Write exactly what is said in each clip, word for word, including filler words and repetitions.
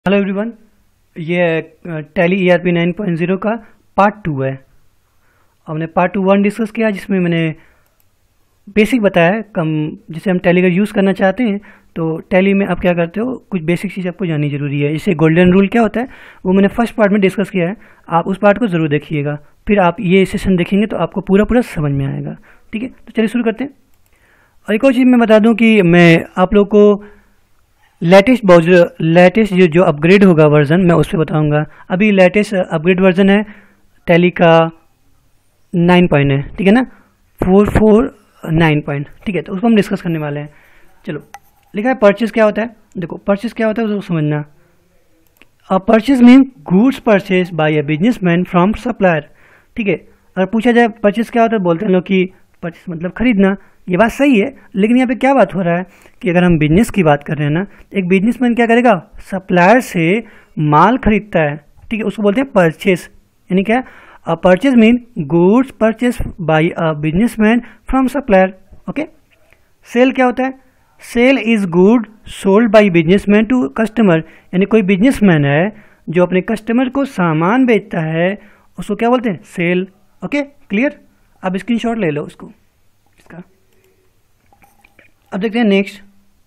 Hello everyone, ये Tally E R P nine point zero का part two है। हमने पार्ट टू वन डिस्कस किया जिसमें मैंने बेसिक बताया कम, जिसे हम टैली का यूज़ करना चाहते हैं तो टैली में आप क्या करते हो, कुछ बेसिक चीज़ आपको जाननी जरूरी है। जैसे गोल्डन रूल क्या होता है वो मैंने फर्स्ट पार्ट में डिस्कस किया है, आप उस पार्ट को ज़रूर देखिएगा, फिर आप ये सेशन देखेंगे तो आपको पूरा पूरा समझ में आएगा। ठीक है, तो चलिए शुरू करते हैं। और एक और चीज़ मैं बता दूँ कि मैं आप लोग को लेटेस्ट ब्राउज़र लेटेस्ट जो जो अपग्रेड होगा वर्जन मैं उस पर बताऊँगा। अभी लेटेस्ट अपग्रेड वर्जन है टैली का नाइन पॉइंट है, ठीक है ना, फोर फोर नाइन पॉइंट, ठीक है। तो उसको हम डिस्कस करने वाले हैं। चलो, लिखा है परचेज क्या होता है। देखो परचेज क्या होता है उसको समझना। A purchase mean goods purchase by a businessman from supplier. ठीक है, अगर पूछा जाए परचेज क्या होता है, बोलते हैं लोग कि परचेज मतलब खरीदना। ये बात सही है, लेकिन यहाँ पे क्या बात हो रहा है कि अगर हम बिजनेस की बात कर रहे हैं ना, एक बिजनेसमैन क्या करेगा, सप्लायर से माल खरीदता है, ठीक है, उसको बोलते हैं परचेज। यानी क्या, a purchase mean goods purchase by a businessman from supplier. Okay, sale क्या होता है, sale is good sold by businessman to customer. यानी कोई बिजनेसमैन है जो अपने कस्टमर को सामान बेचता है, उसको क्या बोलते हैं, सेल। Okay, clear. अब स्क्रीनशॉट ले लो उसको इसका। अब देखते हैं नेक्स्ट,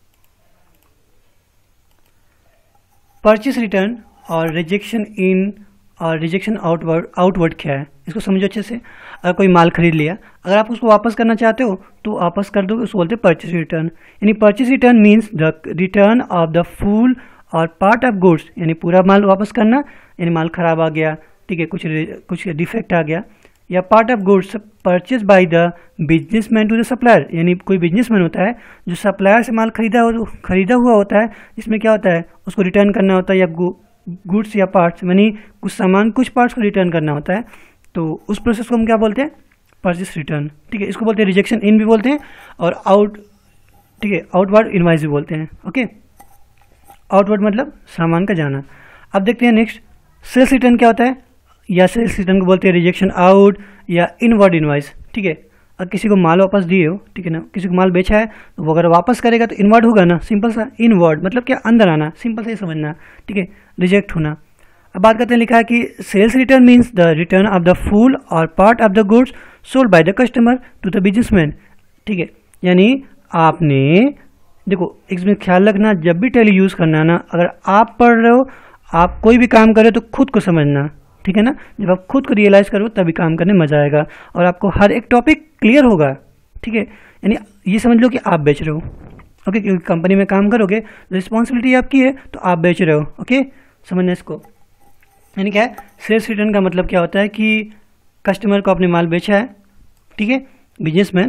परचेस रिटर्न और रिजेक्शन इन और रिजेक्शन आउटवर्ड आउटवर्ड क्या है, इसको समझो अच्छे से। अगर कोई माल खरीद लिया, अगर आप उसको वापस करना चाहते हो तो वापस कर दोगे, उसको बोलते हैं परचेस रिटर्न। यानी purchase return means the return of the full और पार्ट ऑफ गुड्स। यानी पूरा माल वापस करना, यानी माल खराब आ गया, ठीक है, कुछ कुछ डिफेक्ट आ गया, या part of goods purchase by the businessman to the supplier. यानी कोई बिजनेसमैन होता है जो सप्लायर से माल खरीदा हो, खरीदा हुआ होता है, जिसमें क्या होता है उसको रिटर्न करना होता है, या गुड्स या पार्ट्स, यानी कुछ सामान कुछ पार्ट्स को रिटर्न करना होता है, तो उस प्रोसेस को हम क्या बोलते हैं, परचेस रिटर्न। ठीक है, इसको बोलते हैं रिजेक्शन इन भी बोलते हैं और आउट, ठीक है, आउटवर्ड इनवाइस भी बोलते हैं। ओके, आउटवर्ड मतलब सामान का जाना। अब देखते हैं नेक्स्ट, सेल्स रिटर्न क्या होता है, या सेल्स रिटर्न को बोलते हैं रिजेक्शन आउट या इनवर्ड इनवाइस। ठीक है, अगर किसी को माल वापस दिए हो, ठीक है ना, किसी को माल बेचा है तो वो अगर वापस करेगा तो इनवर्ड होगा ना, सिंपल सा। इनवर्ड मतलब क्या, अंदर आना, सिंपल से समझना, ठीक है, रिजेक्ट होना। अब बात करते हैं, लिखा है कि sales return means the return of the full और part of the goods sold by the customer to the businessman. ठीक है, यानी आपने, देखो इसमें ख्याल रखना, जब भी टैली यूज़ करना है ना, अगर आप पढ़ रहे हो, आप कोई भी काम कर रहे हो तो खुद को समझना, ठीक है ना। जब आप खुद को रियलाइज़ करो तभी काम करने में मजा आएगा और आपको हर एक टॉपिक क्लियर होगा। ठीक है, यानी ये समझ लो कि आप बेच रहे हो। ओके, क्योंकि कंपनी में काम करोगे, रिस्पॉन्सिबिलिटी आपकी है, तो आप बेच रहे हो। ओके, समझना इसको। यानी क्या है, सेल्स रिटर्न का मतलब क्या होता है कि कस्टमर को अपने माल बेचा है, ठीक है, बिजनेसमैन,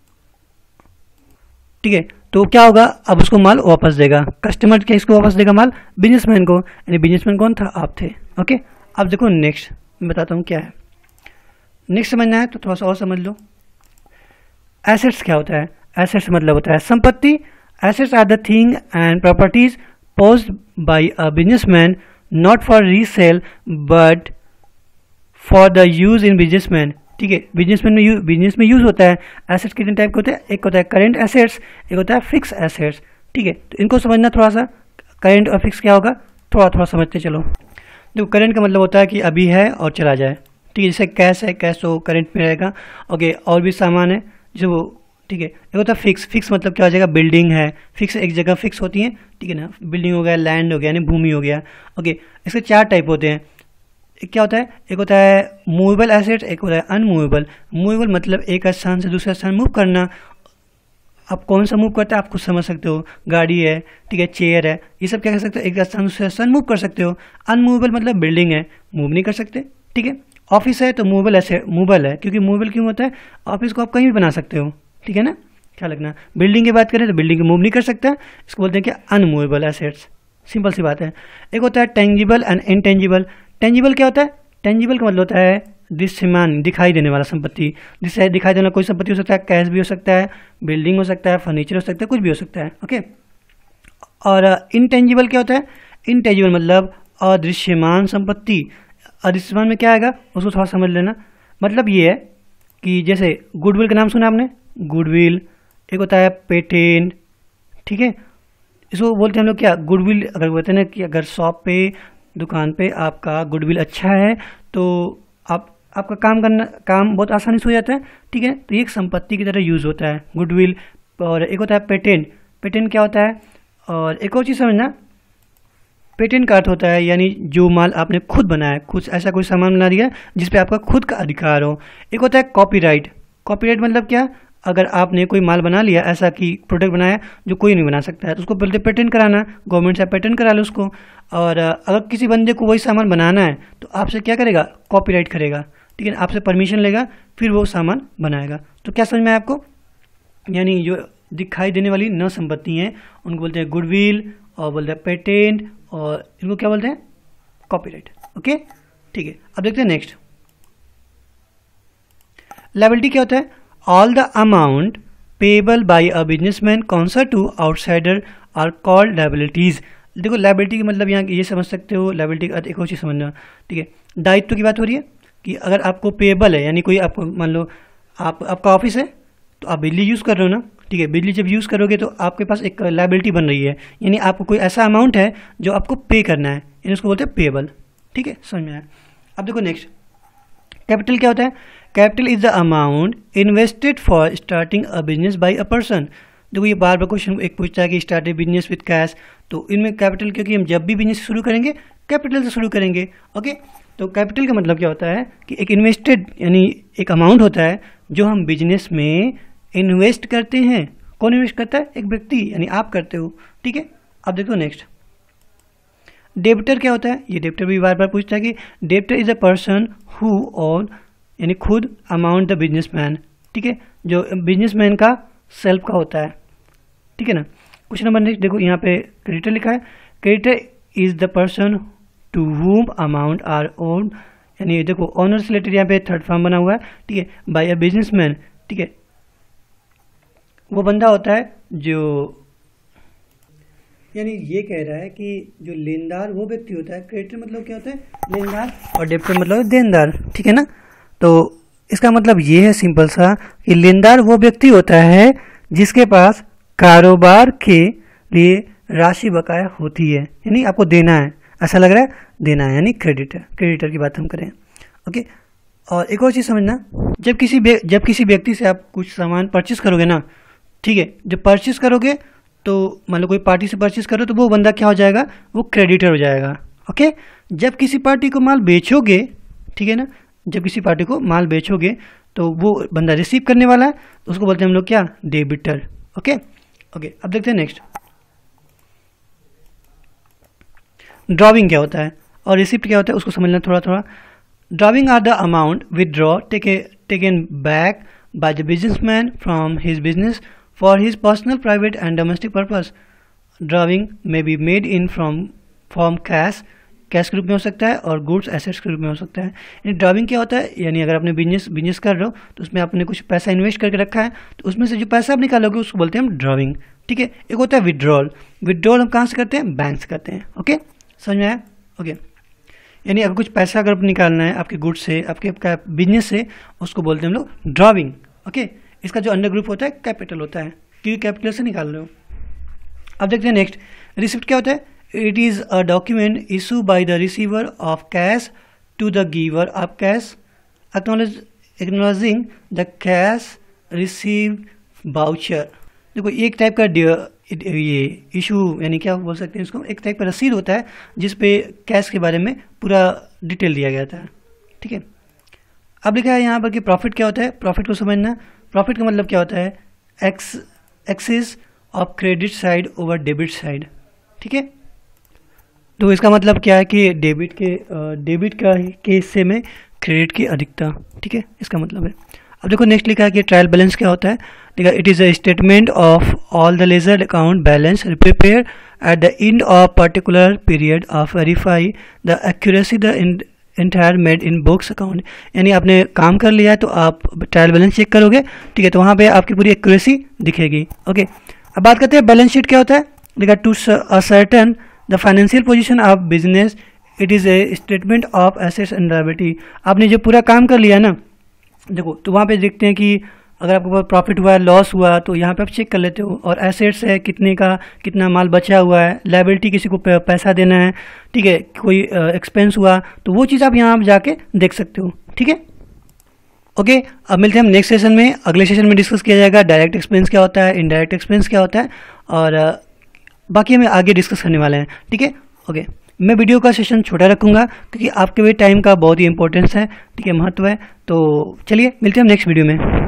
ठीक है, तो क्या होगा, अब उसको माल वापस देगा। कस्टमर क्या इसको वापस देगा माल, बिजनेसमैन को। यानी बिजनेसमैन कौन था, आप थे। ओके, अब देखो नेक्स्ट मैं बताता हूँ क्या है। नेक्स्ट समझना है तो थोड़ा सा और समझ लो। एसेट्स क्या होता है, एसेट्स मतलब होता है संपत्ति। Assets are the thing and properties posed by a businessman not for resale but for the use in businessman. ठीक है, बिजनेसमैन में यूज, बिजनेस में यूज होता है। एसेट्स कितने टाइप के होते हैं, एक होता है करेंट एसेट्स, एक होता है फिक्स एसेट्स। ठीक है, तो इनको समझना थोड़ा सा, करेंट और फिक्स क्या होगा, थोड़ा थोड़ा समझते चलो। जो करंट का मतलब होता है कि अभी है और चला जाए, ठीक है, जैसे कैश है, कैश तो करंट में रहेगा। ओके, और भी सामान है जो, ठीक है, एक होता है फिक्स। फिक्स मतलब क्या हो जाएगा, बिल्डिंग है, फिक्स एक जगह फिक्स होती है, ठीक है ना, बिल्डिंग हो गया, लैंड हो गया, यानी भूमि हो गया। ओके, इसके चार टाइप होते हैं। एक क्या होता है, एक होता है मूवेबल एसेट्स, एक होता है अनमूवेबल। मूवेबल मतलब एक स्थान से दूसरे स्थान मूव करना। आप कौन सा मूव करते हैं आप खुद समझ सकते हो, गाड़ी है, ठीक है, चेयर है, ये सब क्या कर सकते हो, एक स्थान दूसरे स्थान मूव कर सकते हो। अनमूवेबल मतलब बिल्डिंग है, मूव नहीं कर सकते। ठीक है, ऑफिस है तो मूवेबल ऐसे मूवेबल है, क्योंकि मूवेबल क्यों होता है, ऑफिस को आप कहीं भी बना सकते हो, ठीक है ना, क्या लगना। बिल्डिंग की बात करें तो बिल्डिंग को मूव नहीं कर सकता, इसको बोलते हैं कि अनमूवेबल एसेट्स, सिंपल सी बात है। एक होता है टेंजिबल एंड इनटेंजिबल। टेंजिबल क्या होता है, टेंजिबल का मतलब होता है दृश्यमान, दिखाई देने वाला संपत्ति। जिससे दिखाई देने वाला कोई संपत्ति हो सकता है, कैश भी हो सकता है, बिल्डिंग हो सकता है, फर्नीचर हो सकता है, कुछ भी हो सकता है। ओके, और इनटेंजिबल क्या होता है, इनटेंजिबल मतलब अदृश्यमान संपत्ति। अदृश्यमान में क्या आएगा उसको थोड़ा समझ लेना। मतलब ये है कि जैसे गुडविल का नाम सुना आपने, गुडविल। एक होता है पेटेंट, ठीक है, इसको बोलते हैं हम लोग क्या, गुडविल। अगर बोलते हैं ना कि अगर शॉप पे, दुकान पे आपका गुडविल अच्छा है तो आप आपका काम करना काम बहुत आसानी से हो जाता है, ठीक है। तो ये एक संपत्ति की तरह यूज़ होता है गुडविल। और एक होता है पेटेंट। पेटेंट क्या होता है, और एक और चीज़ समझना, पेटेंट का अर्थ होता है यानी जो माल आपने खुद बनाया, खुद ऐसा कोई सामान बना दिया जिस पे आपका खुद का अधिकार हो। एक होता है कॉपीराइट। कॉपीराइट मतलब क्या, अगर आपने कोई माल बना लिया ऐसा कि प्रोडक्ट बनाया जो कोई नहीं बना सकता है, तो उसको बोलते पेटेंट कराना, गवर्नमेंट से पेटेंट करा लो उसको। और अगर किसी बंदे को वही सामान बनाना है तो आपसे क्या करेगा, कॉपीराइट करेगा, ठीक है, आपसे परमिशन लेगा, फिर वो सामान बनाएगा। तो क्या समझ में आया आपको, यानी जो दिखाई देने वाली न संपत्ति हैं उनको बोलते हैं गुडविल, और बोलते हैं पेटेंट, और इनको क्या बोलते हैं, कॉपीराइट। ओके, ठीक है। अब देखते हैं नेक्स्ट, लायबिलिटी क्या होता है, all the amount payable by a businessman concern to outsider are called liabilities. देखो लायबिलिटी का मतलब यहाँ ये समझ सकते हो, लायबिलिटी का एक और चीज समझना, ठीक है। दायित्व की बात हो रही है कि अगर आपको पेबल है, यानी कोई आपको मान लो आप आपका ऑफिस है तो आप बिजली यूज़ कर रहे हो ना, ठीक है, बिजली जब यूज़ करोगे तो आपके पास एक लायबिलिटी बन रही है, यानी आपको कोई ऐसा अमाउंट है जो आपको पे करना है, यानी उसको बोलते हैं पेबल, ठीक है, समझ में आया। अब देखो नेक्स्ट, कैपिटल क्या होता है, capital is the amount invested for starting a business by a person. देखो ये बार बार क्वेश्चन एक पूछता है कि start a business with cash, तो इनमें कैपिटल, क्योंकि हम जब भी बिजनेस शुरू करेंगे कैपिटल से शुरू करेंगे। ओके, तो कैपिटल का मतलब क्या होता है कि एक इन्वेस्टेड, यानी एक अमाउंट होता है जो हम बिजनेस में इन्वेस्ट करते हैं। कौन इन्वेस्ट करता है, एक व्यक्ति, यानी आप करते हो, ठीक है। अब देखो नेक्स्ट, डेबिटर क्या होता है, ये डेबिटर भी बार बार पूछता है कि debtor is a person who own, यानी खुद, अमाउंट द बिजनेसमैन, ठीक है, जो बिजनेसमैन का सेल्फ का होता है, ठीक है ना। क्वेश्चन नंबर नेक्स्ट देखो, यहाँ पे क्रेडिटर लिखा है, creditor is the person to whom amount are own, यानी देखो ऑनर से रिलेटेड यहाँ पे थर्ड फॉर्म बना हुआ है, ठीक है, बाय अ बिजनेसमैन, ठीक है। वो बंदा होता है जो, यानी ये कह रहा है कि जो लेनदार वो व्यक्ति होता है, क्रेडिटर मतलब क्या होता है, लेनदार, और डेबिटर मतलब देनदार, ठीक है ना। तो इसका मतलब ये है सिंपल सा कि लेनदार वो व्यक्ति होता है जिसके पास कारोबार के लिए राशि बकाया होती है, यानी आपको देना है, ऐसा लग रहा है देना है, यानी क्रेडिटर। क्रेडिटर की बात हम करें, ओके। और एक और चीज़ समझना, जब किसी जब किसी व्यक्ति से आप कुछ सामान परचेस करोगे ना, ठीक है, जब परचेस करोगे तो मान लो कोई पार्टी से परचेस करो तो वो बंदा क्या हो जाएगा, वो क्रेडिटर हो जाएगा, ओके। जब किसी पार्टी को माल बेचोगे, ठीक है ना, जब किसी पार्टी को माल बेचोगे तो वो बंदा रिसीव करने वाला है, तो उसको बोलते हैं हम लोग क्या, डेबिटर, ओके ओके। अब देखते हैं नेक्स्ट, ड्रॉविंग क्या होता है और रिसिप्ट क्या होता है, उसको समझना थोड़ा थोड़ा। Drawing are the amount withdraw taken back by the businessman from his business for his personal private and domestic purpose. Drawing में be made in from form cash, cash के रूप में हो सकता है, और गुड्स एसेट्स के रूप में हो सकता है। यानी ड्रॉविंग क्या होता है, यानी अगर आपने बिजनेस बिजनेस कर रहे हो तो उसमें आपने कुछ पैसा इन्वेस्ट करके रखा है, तो उसमें से जो पैसा आप निकालोगे उसको बोलते हैं हम ड्रॉविंग, ठीक है। एक होता है विड्रॉल। विड्रॉल हम कहाँ से करते हैं, बैंक से करते हैं, ओके, समझ में आया, ओके। यानी अगर कुछ पैसा अगर निकालना है आपके गुड्स से, आपके बिजनेस से, उसको बोलते हैं हम लोग ड्रॉविंग, ओके। इसका जो अंडर ग्रुप होता है कैपिटल होता है, क्योंकि कैपिटल से निकाल रहे हो। अब देखते हैं नेक्स्ट, रिसिप्ट क्या होता है, it is a document issue by the receiver of cash to the giver of cash acknowledge acknowledging the cash receive voucher. देखो एक टाइप का ये इशू, यानी क्या बोल सकते हैं इसको, एक टाइप का रसीद होता है जिसपे कैश के बारे में पूरा डिटेल दिया गया था, ठीक है। अब लिखा है यहाँ पर कि प्रॉफिट क्या होता है, प्रॉफिट को समझना। प्रॉफिट का मतलब क्या होता है, ex excess of credit side over debit side, ठीक है। तो इसका मतलब क्या है कि डेबिट के डेबिट का के हिस्से में क्रेडिट की अधिकता, ठीक है, इसका मतलब है। अब देखो नेक्स्ट लिखा है कि ट्रायल बैलेंस क्या होता है, ठीक है। It is a statement of all the ledger account balance prepare at the end of particular period of verify the accuracy the entire made in books account. यानी आपने काम कर लिया है तो आप ट्रायल बैलेंस चेक करोगे, ठीक है, तो वहाँ पे आपकी पूरी एक्यूरेसी दिखेगी, ओके। अब बात करते हैं बैलेंस शीट क्या होता है, देखा to ascertain the financial position of business, it is a statement of assets and liability. आपने जो पूरा काम कर लिया ना, देखो तो वहाँ पे देखते हैं कि अगर आपको प्रॉफिट हुआ है, लॉस हुआ, तो यहाँ पे आप चेक कर लेते हो। और एसेट्स है, कितने का कितना माल बचा हुआ है, लायबिलिटी किसी को पैसा देना है, ठीक है, कोई एक्सपेंस हुआ, तो वो चीज़ आप यहाँ जाके देख सकते हो। ठीक है, ओके। अब मिलते हैं हम नेक्स्ट सेशन में। अगले सेशन में डिस्कस किया जाएगा डायरेक्ट एक्सपेंस क्या होता है, इनडायरेक्ट एक्सपेंस क्या होता है, और बाकी हमें आगे डिस्कस करने वाले हैं। ठीक है, ओके। मैं वीडियो का सेशन छोटा रखूंगा क्योंकि आपके भी टाइम का बहुत ही इंपॉर्टेंस है, ठीक है, महत्व है। तो चलिए मिलते हैं हम नेक्स्ट वीडियो में।